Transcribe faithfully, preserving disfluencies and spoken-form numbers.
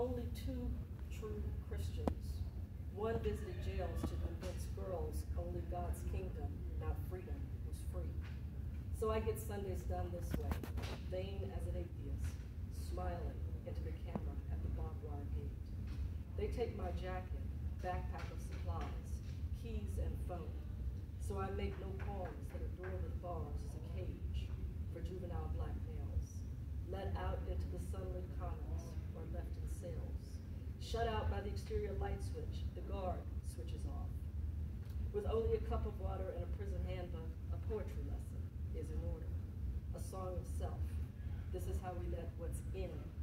only two true Christians. One visited jails to convince girls only God's kingdom, not freedom, was free. So I get Sundays done this way, vain as an atheist, smiling into the camera at the barbed wire gate. They take my jacket, backpack of supplies, keys and phone, so I make no qualms that a door with bars is a cage for juvenile black males, let out into the sunlit commons or left in cells, shut out by the exterior light switch, the guard switches off. With only a cup of water and a prison handbook, a poetry lesson is in order, a song of self. This is how we let what's in